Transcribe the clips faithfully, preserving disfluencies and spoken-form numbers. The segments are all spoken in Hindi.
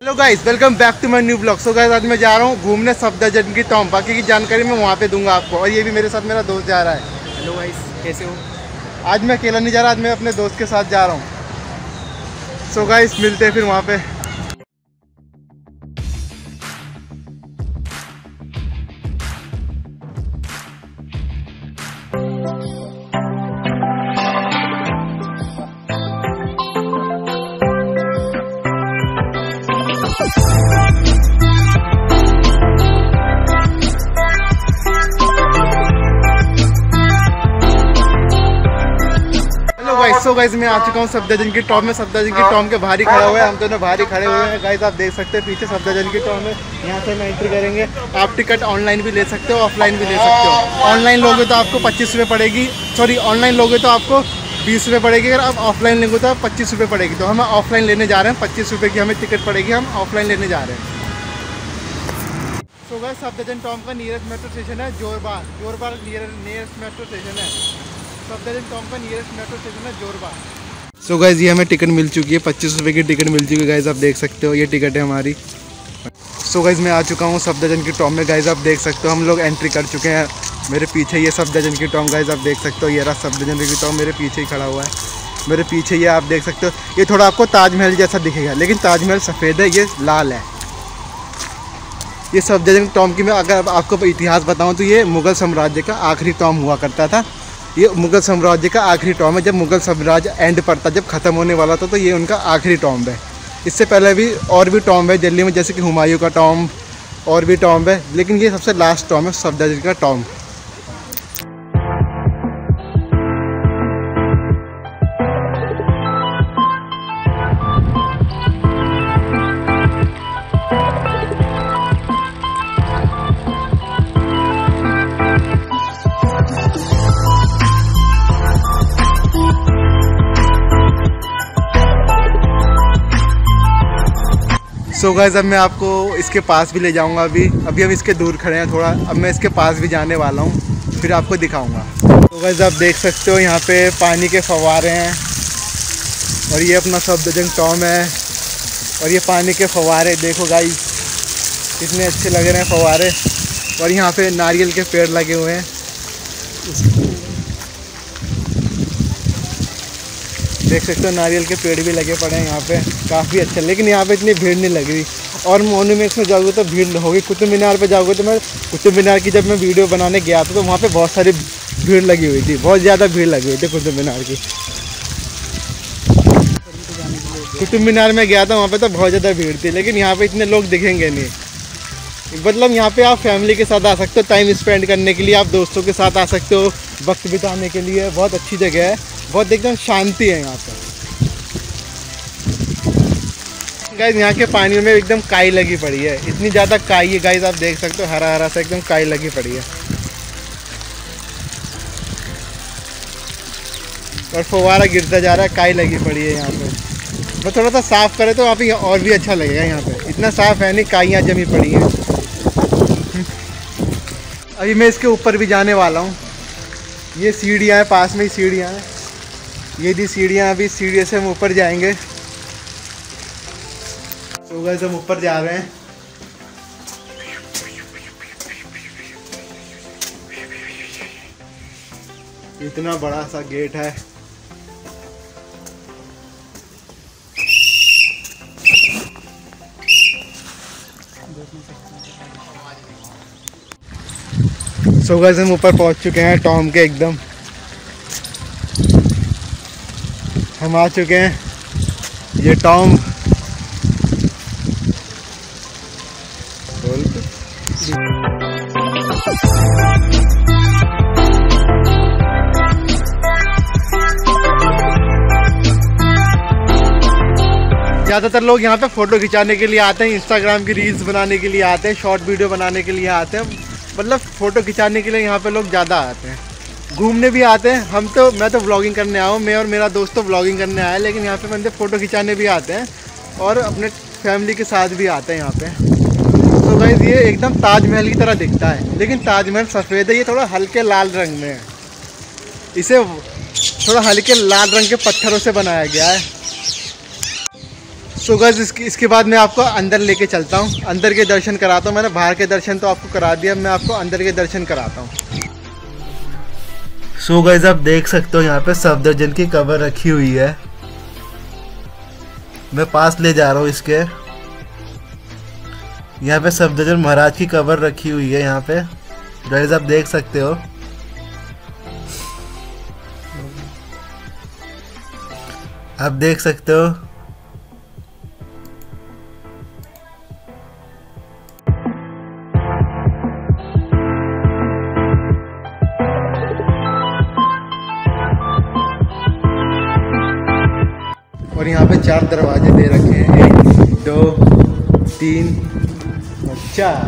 Hello guys, welcome back to my new blog. So guys, आज मैं जा रहा हूँ घूमने सफदरजंग की टॉम। बाकी की जानकारी मैं वहाँ पे दूंगा आपको। और ये भी मेरे साथ मेरा दोस्त जा रहा है। हेलो गाइस, कैसे हो? आज मैं अकेला नहीं जा रहा, आज मैं अपने दोस्त के साथ जा रहा हूँ। सो गाइस, मिलते हैं फिर वहाँ पे। सो गाइस, मैं आ चुका हूँ सफदरजंग की टॉम में। सफदरजंग की टॉम के बाहर ही खड़ा हुआ है, हम दोनों बाहर ही खड़े हुए हैं। गाइस, आप देख सकते हैं पीछे सफदरजंग की टॉम है। यहाँ से हम एंट्री करेंगे। आप टिकट ऑनलाइन भी ले सकते हो, ऑफलाइन भी ले सकते हो। ऑनलाइन लोगे तो आपको पच्चीस रुपये पड़ेगी, सॉरी ऑनलाइन लोगे तो आपको बीस रुपये पड़ेगी। अगर आप ऑफलाइन लेंगे तो आप पच्चीस रुपये पड़ेगी। तो हम ऑफलाइन लेने जा रहे हैं, पच्चीस रुपये की हमें टिकट पड़ेगी, हम ऑफलाइन लेने जा रहे हैं। सो गाइस, सफदरजंग टॉम का नियरेस्ट मेट्रो स्टेशन है Jorbagh. Jorbagh nearest metro station है। सफदरजंग टॉम का नियरेस्ट मेट्रो स्टेशन है जोरबाग। सो गाइस, ये हमें टिकट मिल चुकी है, पच्चीस रुपये की टिकट मिल चुकी है। गाइस, आप देख सकते हो ये टिकट है हमारी। सो गाइस, मैं आ चुका हूँ सफदरजंग की टॉम में। गाइस, आप देख सकते हो हम लोग एंट्री कर चुके हैं। मेरे पीछे ये सफदरजंग की टॉम। गाइस, आप देख सकते हो ये रहा सफदरजंग की टॉम, मेरे पीछे ही खड़ा हुआ है। मेरे पीछे ये आप देख सकते हो, ये थोड़ा आपको ताजमहल जैसा दिखेगा, लेकिन ताजमहल सफ़ेद है, ये लाल है। ये सफदरजंग टॉम की मैं अगर आपको इतिहास बताऊँ तो ये मुग़ल साम्राज्य का आखिरी टॉम हुआ करता था। ये मुग़ल साम्राज्य का आखिरी टॉम है। जब मुग़ल साम्राज्य एंड पर था, जब ख़त्म होने वाला था, तो ये उनका आखिरी टॉम है। इससे पहले भी और भी टॉम है दिल्ली में, जैसे कि हुमायूं का टॉम और भी टॉम है, लेकिन ये सबसे लास्ट टॉम है सफदरजंग का टॉम। सो so गाइस, अब मैं आपको इसके पास भी ले जाऊंगा। अभी अभी हम इसके दूर खड़े हैं थोड़ा, अब मैं इसके पास भी जाने वाला हूँ, फिर आपको दिखाऊंगा। तो गाइस, आप देख सकते हो यहाँ पे पानी के फव्वारे हैं, और ये अपना सफदरजंग टॉम है। और ये पानी के फव्वारे देखो गाइस, कितने अच्छे लग रहे हैं फव्वारे। और यहाँ पे नारियल के पेड़ लगे हुए हैं, देख सकते हो नारियल के पेड़ भी लगे पड़े हैं यहाँ पे, काफ़ी अच्छा। लेकिन यहाँ पे इतनी भीड़ नहीं लग रही। और मोन्यूमेंट्स में जाओगे तो भीड़ होगी। कुतुब मीनार पे जाओगे तो मैं कुतुब मीनार की जब मैं वीडियो बनाने गया था तो वहाँ पे बहुत सारी भीड़ लगी हुई थी, बहुत ज़्यादा भीड़ लगी हुई थी कुतुब मीनार की। कुतुब मीनार में गया था, वहाँ पर तो बहुत ज़्यादा भीड़ थी, लेकिन यहाँ पर इतने लोग दिखेंगे नहीं। मतलब यहाँ पर आप फैमिली के साथ आ सकते हो, टाइम स्पेंड करने के लिए, आप दोस्तों के साथ आ सकते हो, वक्त बिताने के लिए। बहुत अच्छी जगह है, बहुत एकदम शांति है यहाँ पे। गाइस, यहाँ के पानी में एकदम काई लगी पड़ी है, इतनी ज़्यादा काई है गाइस, आप देख सकते हो हरा हरा सा एकदम काई लगी पड़ी है। और फव्वारा गिरता जा रहा है, काई लगी पड़ी है यहाँ पे। बस थोड़ा सा साफ़ करे तो वहाँ पे और भी अच्छा लगेगा। यहाँ पे इतना साफ़ है नहीं, काइयाँ जमी पड़ी हैं। अभी मैं इसके ऊपर भी जाने वाला हूँ। ये सीढ़ियाँ हैं, पास में ही सीढ़ियाँ हैं। ये दी सीढ़ियाँ, अभी सीढ़ी से हम ऊपर जाएंगे। तो गाइस, हम ऊपर जा रहे हैं। इतना बड़ा सा गेट है। सो गाइस, हम ऊपर पहुंच चुके हैं टॉम के एकदम। हम आ चुके हैं, ये टॉम। ज़्यादातर लोग यहाँ पे फ़ोटो खिंचाने के लिए आते हैं, इंस्टाग्राम की रील्स बनाने के लिए आते हैं, शॉर्ट वीडियो बनाने के लिए आते हैं। मतलब फ़ोटो खिंचाने के लिए यहाँ पे लोग ज़्यादा आते हैं, घूमने भी आते हैं। हम तो मैं तो व्लॉगिंग करने आया हूँ, मैं और मेरा दोस्त तो व्लॉगिंग करने आया है, लेकिन यहाँ पे बंदे फ़ोटो खिंचाने भी आते हैं और अपने फैमिली के साथ भी आते हैं यहाँ पे। तो गाइस, ये एकदम ताजमहल की तरह दिखता है, लेकिन ताजमहल सफ़ेद है, ये थोड़ा हल्के लाल रंग में है। इसे थोड़ा हल्के लाल रंग के पत्थरों से बनाया गया है। सो गाइस इसके इसके बाद मैं आपको अंदर लेके चलता हूँ, अंदर के दर्शन कराता हूँ। मैंने बाहर के दर्शन तो आपको करा दिया, मैं आपको अंदर के दर्शन कराता हूँ। सो गाइस आप देख सकते हो यहाँ पे सफदरजंग की कबर रखी हुई है। मैं पास ले जा रहा हूँ इसके। यहाँ पे सफदरजंग महाराज की कबर रखी हुई है। यहाँ पे गाइस आप देख सकते हो। आप देख सकते हो। और यहाँ पे चार दरवाजे दे रखे हैं, एक दो तीन और चार।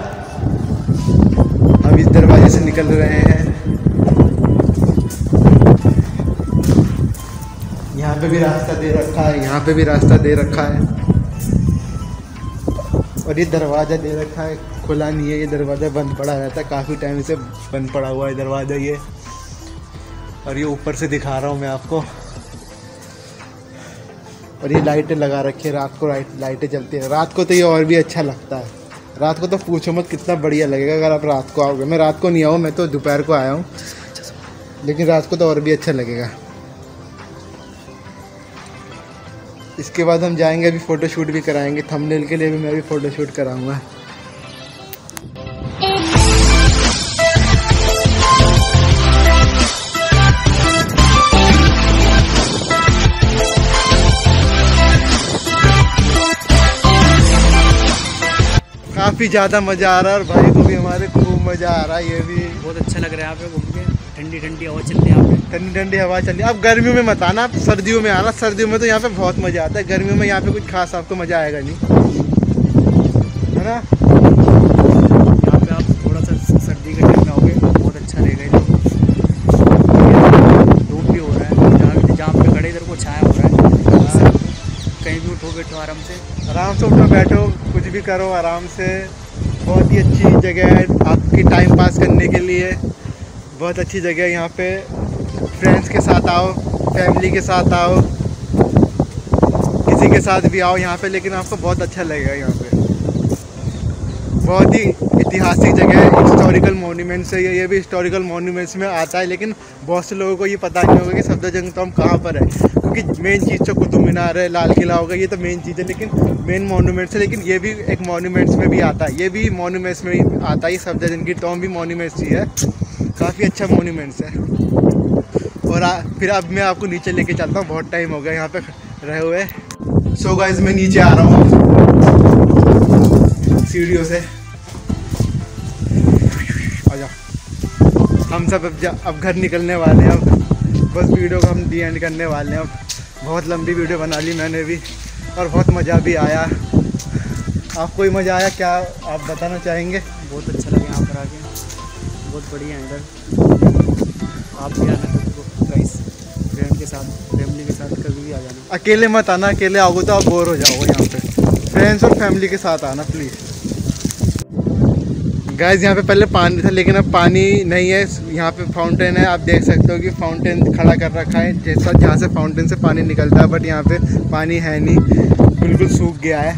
हम इस दरवाजे से निकल रहे हैं। यहाँ पे भी रास्ता दे रखा है, यहाँ पे भी रास्ता दे रखा है। और ये दरवाज़ा दे रखा है, खुला नहीं है। ये दरवाज़ा बंद पड़ा रहता है, काफ़ी टाइम से बंद पड़ा हुआ है दरवाज़ा ये। और ये ऊपर से दिखा रहा हूँ मैं आपको। और ये लाइटें लगा रखी है, रात को लाइट लाइटें जलती है। रात को तो ये और भी अच्छा लगता है। रात को तो पूछो मत कितना बढ़िया लगेगा अगर आप रात को आओगे। मैं रात को नहीं आऊँ, मैं तो दोपहर को आया हूँ, लेकिन रात को तो और भी अच्छा लगेगा। इसके बाद हम जाएंगे, अभी फ़ोटो शूट भी कराएंगे। थंबनेल के लिए भी मैं भी फ़ोटो शूट कराऊँगा। काफ़ी ज़्यादा मज़ा आ रहा है और भाई को भी हमारे खूब मज़ा आ रहा है। ये भी बहुत अच्छा लग रहा है यहाँ पे घूम के। ठंडी ठंडी हवा चल रही है यहाँ पे, ठंडी ठंडी हवा चल रही है। अब गर्मियों में मत आना, आप सर्दियों में आना। सर्दियों में तो यहाँ पे बहुत मज़ा आता है, गर्मियों में यहाँ पे कुछ खास आपको मज़ा आएगा नहीं, है ना। यहाँ पे आप थोड़ा सा सर्दी के टाइम में आओगे बहुत अच्छा रहेगा। धूप भी हो रहा है, जहाँ जहाँ पे खड़े इधर को छाया हो रहा है। कहीं भी उठो बैठो आराम से, आराम से उठो बैठो, कुछ भी करो आराम से। बहुत ही अच्छी जगह है आपकी टाइम पास करने के लिए। बहुत अच्छी जगह है यहाँ पे। फ्रेंड्स के साथ आओ, फैमिली के साथ आओ, किसी के साथ भी आओ यहाँ पे, लेकिन आपको बहुत अच्छा लगेगा यहाँ पे। बहुत ही ऐतिहासिक जगह है, हिस्टोरिकल मॉन्यूमेंट्स है ये ये भी हिस्टोरिकल मॉन्यूमेंट्स में आता है। लेकिन बहुत से लोगों को ये पता नहीं होगा कि सफदरजंग टॉम कहाँ पर है, क्योंकि मेन चीज़ तो कुतुब मीनार है, लाल किला होगा, ये तो मेन चीज़ है, लेकिन मेन मॉन्यूमेंट्स है। लेकिन ये भी एक मॉन्यूमेंट्स में भी आता है, ये भी मॉन्यूमेंट्स में ही आता है। ये सफदरजंग की टॉम भी मॉन्यूमेंट्स ही है, काफ़ी अच्छा मॉन्यूमेंट्स है। और आ, फिर अब मैं आपको नीचे लेके चलता हूँ, बहुत टाइम हो गया यहाँ पे रहे हुए। सो गाइस मैं नीचे आ रहा हूँ सीढ़ियों से। आजा, हम सब अब अब घर निकलने वाले हैं। अब बस वीडियो को हम डी एंड करने वाले हैं। अब बहुत लंबी वीडियो बना ली मैंने भी, और बहुत मज़ा भी आया। आपको भी मज़ा आया क्या, आप बताना चाहेंगे? बहुत अच्छा लगा यहाँ पर आके, बहुत बढ़िया है इधर। आप भी आना गाइस, फ्रेंड के साथ, फैमिली के साथ कभी भी आ जाना। अकेले मत आना, अकेले आओगे तो आप बोर हो जाओगे। यहाँ पे फ्रेंड्स और फैमिली के साथ आना प्लीज़। गाइस यहाँ पे पहले पानी था, लेकिन अब पानी नहीं है। यहाँ पे फाउंटेन है, आप देख सकते हो कि फाउंटेन खड़ा कर रखा है, जैसा जहाँ से फाउंटेन से पानी निकलता है। बट यहाँ पे पानी है नहीं, बिल्कुल सूख गया है।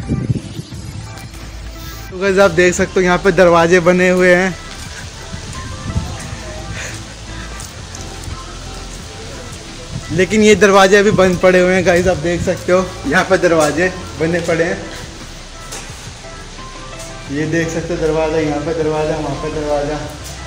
तो गाइस आप देख सकते हो यहाँ पे दरवाजे बने हुए हैं। लेकिन ये दरवाजे अभी बंद पड़े हुए हैं। गाइस आप देख सकते हो यहाँ पे दरवाजे बने पड़े हैं। ये देख सकते हो दरवाज़ा, यहाँ पे दरवाज़ा, वहाँ पे दरवाज़ा।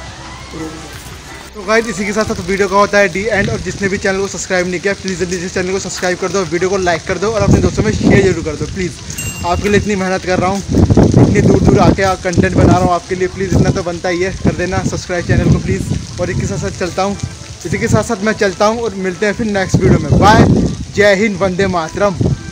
तो गाइस इसी के साथ साथ वीडियो का होता है डी एंड। और जिसने भी चैनल को सब्सक्राइब नहीं किया प्लीज़ जल्दी से चैनल को सब्सक्राइब कर दो, वीडियो को लाइक कर दो और अपने दोस्तों में शेयर जरूर कर दो प्लीज़। आपके लिए इतनी मेहनत कर रहा हूँ, इतनी दूर दूर आके कंटेंट बना रहा हूँ आपके लिए, प्लीज़ इतना तो बनता ही है, कर देना सब्सक्राइब चैनल को प्लीज़। और इसी के साथ साथ चलता हूँ इसी के साथ साथ मैं चलता हूँ और मिलते हैं फिर नेक्स्ट वीडियो में। बाय, जय हिंद, वंदे मातरम।